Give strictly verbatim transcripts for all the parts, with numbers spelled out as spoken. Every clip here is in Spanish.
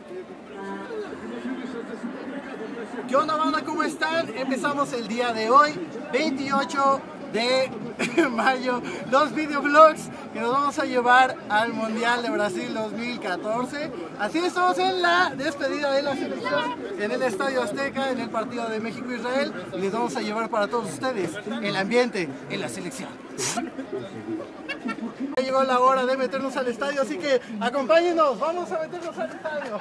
¿Qué onda, banda? ¿Cómo están? Empezamos el día de hoy, veintiocho de mayo, los videoblogs que nos vamos a llevar al Mundial de Brasil dos mil catorce. Así estamos en la despedida de la selección en el Estadio Azteca, en el partido de México-Israel, y les vamos a llevar para todos ustedes el ambiente en la selección. Ya llegó la hora de meternos al estadio, así que acompáñenos, vamos a meternos al estadio.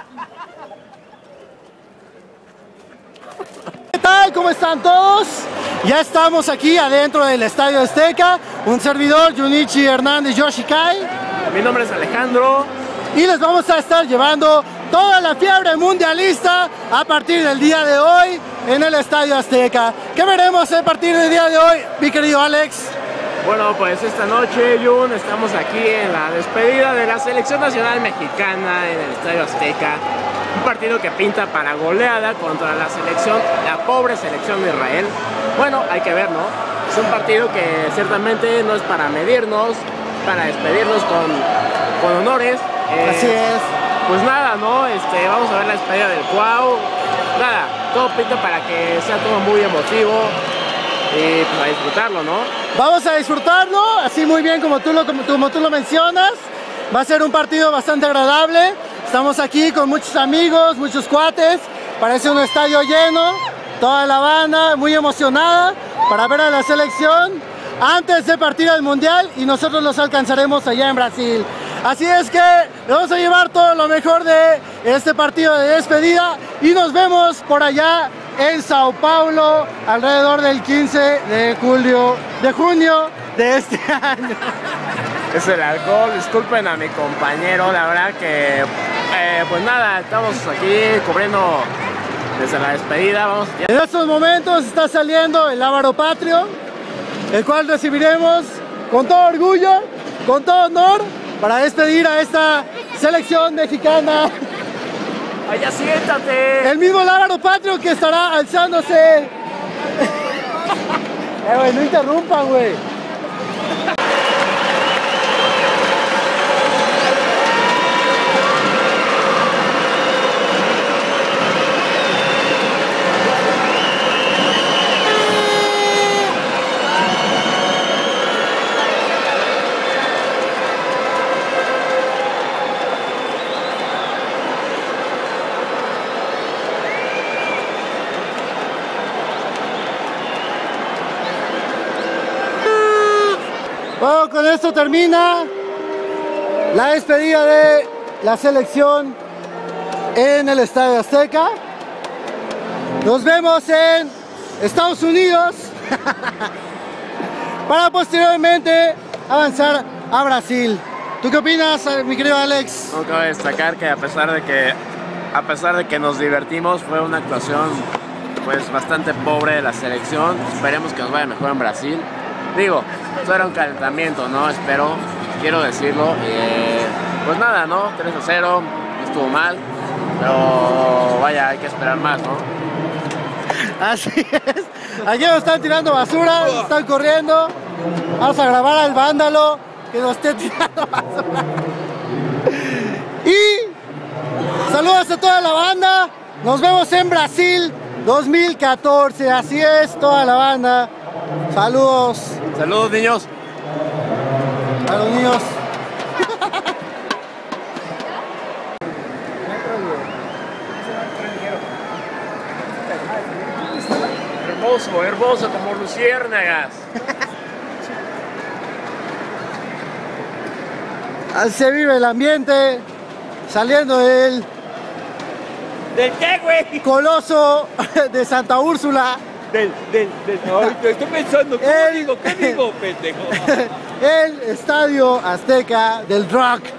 ¿Qué tal? ¿Cómo están todos? Ya estamos aquí adentro del Estadio Azteca. Un servidor, Junichi Hernández Yoshikai. Mi nombre es Alejandro. Y les vamos a estar llevando toda la fiebre mundialista a partir del día de hoy en el Estadio Azteca. ¿Qué veremos a partir del día de hoy, mi querido Alex? Bueno, pues esta noche, Jun, estamos aquí en la despedida de la Selección Nacional Mexicana en el Estadio Azteca. Un partido que pinta para goleada contra la selección, la pobre selección de Israel. Bueno, hay que ver, ¿no? Es un partido que ciertamente no es para medirnos, para despedirnos con, con honores. Eh, Así es. Pues nada, ¿no? Este, vamos a ver la despedida del Cuau. Nada, todo pinta para que sea todo muy emotivo y pues a disfrutarlo, ¿no? Vamos a disfrutarlo, así muy bien como tú lo, como, como tú lo mencionas. Va a ser un partido bastante agradable. Estamos aquí con muchos amigos, muchos cuates. Parece un estadio lleno. Toda la banda muy emocionada para ver a la selección antes de partir al Mundial, y nosotros los alcanzaremos allá en Brasil. Así es que le vamos a llevar todo lo mejor de este partido de despedida y nos vemos por allá en Sao Paulo alrededor del quince de julio, de junio de este año. Es el alcohol, disculpen a mi compañero, la verdad que eh, pues nada, estamos aquí cubriendo desde la despedida. Vamos. En estos momentos está saliendo el Lábaro Patrio, el cual recibiremos con todo orgullo, con todo honor, para despedir a esta selección mexicana. Allá siéntate. El mismo Lábaro Patrio que estará alzándose. Eh, güey, no interrumpan, güey. Bueno, con esto termina la despedida de la selección en el Estadio Azteca. Nos vemos en Estados Unidos para posteriormente avanzar a Brasil. ¿Tú qué opinas, mi querido Alex? No cabe destacar que a pesar de que a pesar de que nos divertimos, fue una actuación pues bastante pobre de la selección. Esperemos que nos vaya mejor en Brasil. Digo, esto era un calentamiento, ¿no? Espero, quiero decirlo. Eh, pues nada, ¿no? tres a cero, no estuvo mal, pero vaya, hay que esperar más, ¿no? Así es. Aquí nos están tirando basura, nos están corriendo. Vamos a grabar al vándalo que nos esté tirando basura. Y saludos a toda la banda. Nos vemos en Brasil dos mil catorce. Así es, toda la banda. Saludos. Saludos, niños. A los niños. Hermoso, hermoso como luciérnagas. Así se vive el ambiente, saliendo del ¿Del qué, güey? Coloso de Santa Úrsula. Del, del, del. Ay, estoy pensando, ¿qué el, digo? ¿Qué digo, pendejo? El Estadio Azteca del Rock.